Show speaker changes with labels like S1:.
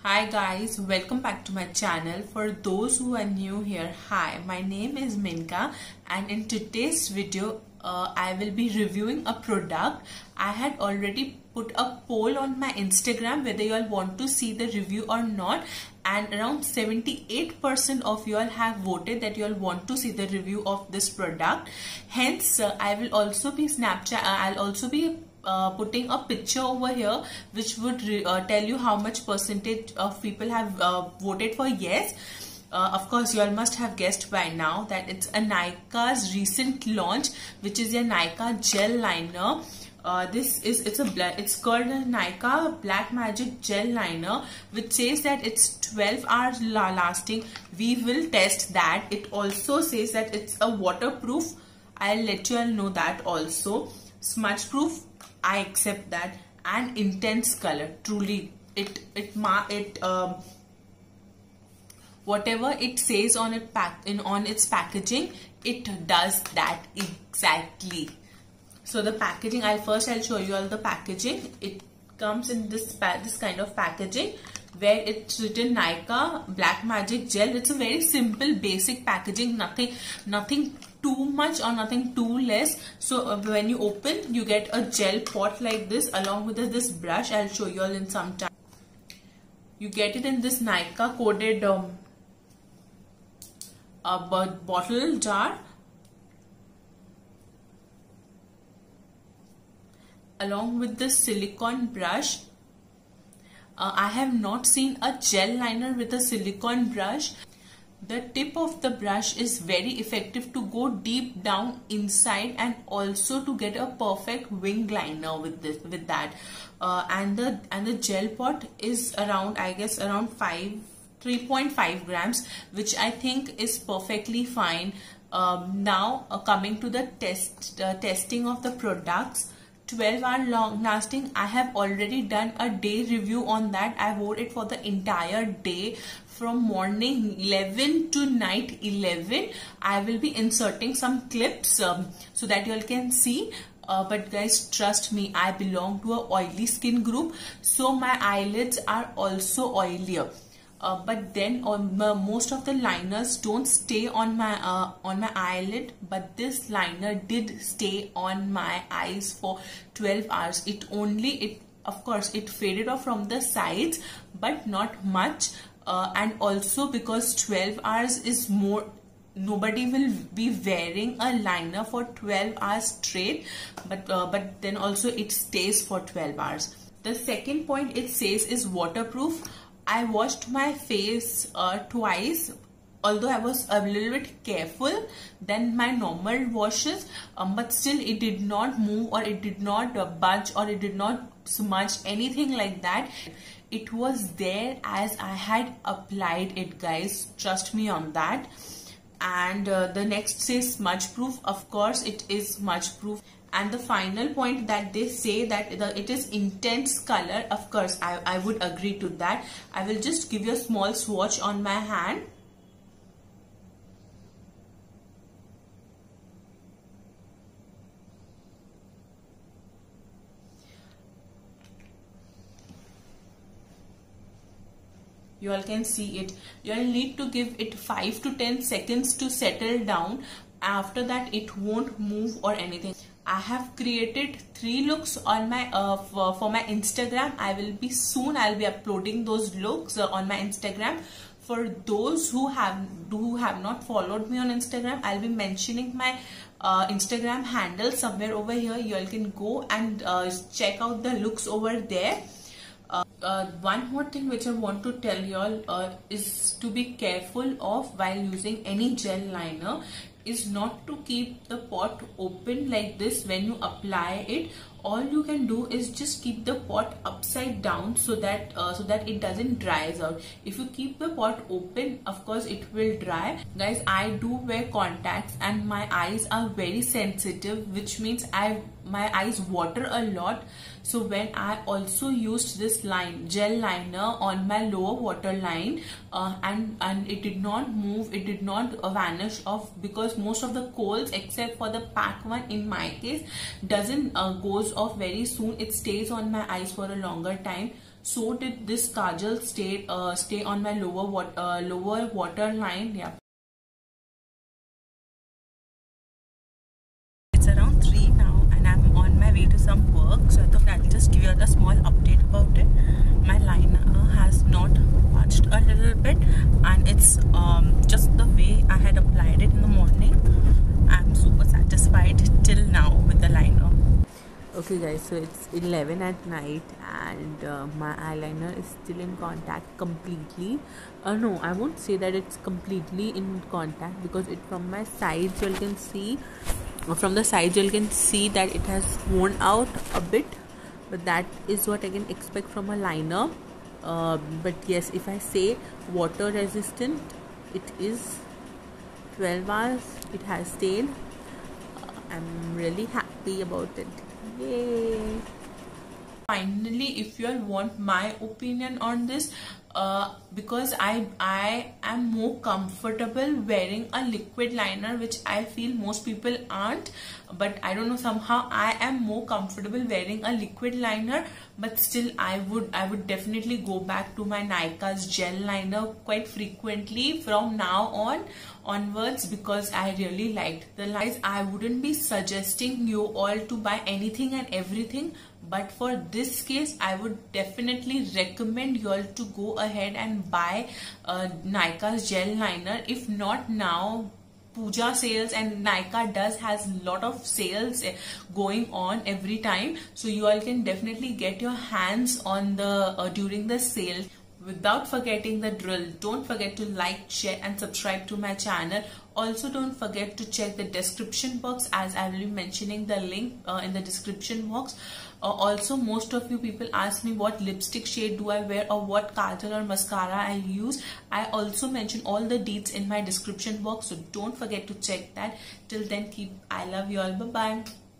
S1: Hi guys, welcome back to my channel. For those who are new here, hi, my name is Minka and in today's video I will be reviewing a product. I had already put a poll on my Instagram whether you all want to see the review or not, and around 78% of you all have voted that you all want to see the review of this product. Hence I will also be I'll also be putting a picture over here which would tell you how much percentage of people have voted for yes. Of course, you all must have guessed by now that it's a Nykaa's recent launch, which is a Nykaa gel liner. It's called a Nykaa Black Magic Gel Liner, which says that it's 12 hours lasting. We will test that. It also says that it's a waterproof. I'll let you all know that also. Smudge proof, I accept that, and intense color. Truly, whatever it says on its packaging, it does that exactly. So the packaging, I'll show you all the packaging. It comes in this kind of packaging where it's written Nykaa Black Magic Gel. It's a very simple, basic packaging. Nothing too much or nothing too less. So when you open, you get a gel pot like this along with this brush. I'll show you all in some time. You get it in this Nykaa coded bottle jar along with this silicone brush. I have not seen a gel liner with a silicone brush. The tip of the brush is very effective to go deep down inside and also to get a perfect wing liner with that. And the gel pot is around, I guess, around 3.5 grams, which I think is perfectly fine. Now coming to the testing of the products. 12-hour long lasting, I have already done a day review on that. I wore it for the entire day from morning 11 to night 11. I will be inserting some clips so that you all can see. But guys, trust me, I belong to a oily skin group, so my eyelids are also oilier. But then most of the liners don't stay on my eyelid, but this liner did stay on my eyes for 12 hours. Of course it faded off from the sides, but not much. And also because 12 hours is more, nobody will be wearing a liner for 12 hours straight, but then also it stays for 12 hours. The second point it says is waterproof. I washed my face twice, although I was a little bit careful than my normal washes, but still it did not move, or it did not budge, or it did not smudge, anything like that. It was there as I had applied it, guys. Trust me on that. And the next says smudge proof. Of course it is smudge proof. And the final point that they say that it is intense color. Of course I would agree to that. I will just give you a small swatch on my hand. You all can see it. You all need to give it 5 to 10 seconds to settle down. After that it won't move or anything. I have created 3 looks on my for my Instagram. I'll be uploading those looks on my Instagram. For those who have not followed me on Instagram, I'll be mentioning my Instagram handle somewhere over here. You all can go and check out the looks over there. One more thing which I want to tell you all is to be careful of while using any gel liner is not to keep the pot open like this when you apply it. All you can do is just keep the pot upside down so that it doesn't dry out. If you keep the pot open, of course it will dry. Guys, I do wear contacts and my eyes are very sensitive, which means my eyes water a lot. So when I also used this gel liner on my lower waterline, and it did not move, it did not vanish off, because most of the kohl's, except for the pack one in my case, doesn't goes off very soon. It stays on my eyes for a longer time. So did this kajal stay on my lower waterline. Yeah.
S2: It's around 3 now and I'm on my way to some work, so I thought I'll just give you a small update about it. My liner has not budged a little bit, and it's just the way I had applied it in the morning. I'm super satisfied till now with the liner. Okay guys, so it's 11 at night and my eyeliner is still in contact completely. No, I won't say that it's completely in contact, because from my sides you can see, that it has worn out a bit, but that is what I can expect from a liner. But yes, if I say water resistant, it is 12 hours. It has stayed. I'm really happy about it. Yay!
S1: Finally, if you all want my opinion on this, because I am more comfortable wearing a liquid liner, which I feel most people aren't, but I don't know, somehow I am more comfortable wearing a liquid liner. But still I would definitely go back to my Nykaa's gel liner quite frequently from now onwards, because I really liked the lines. I wouldn't be suggesting you all to buy anything and everything, but for this case I would definitely recommend you all to go ahead and buy Nykaa's gel liner. If not now, Puja sales, and Nykaa has a lot of sales going on every time, so you all can definitely get your hands on the during the sale. Without forgetting the drill, don't forget to like, share and subscribe to my channel. Also don't forget to check the description box, as I will be mentioning the link in the description box. Also, most of you people ask me what lipstick shade do I wear or what kajal or mascara I use. I also mention all the deets in my description box, so don't forget to check that. Till then, I love you all. Bye bye.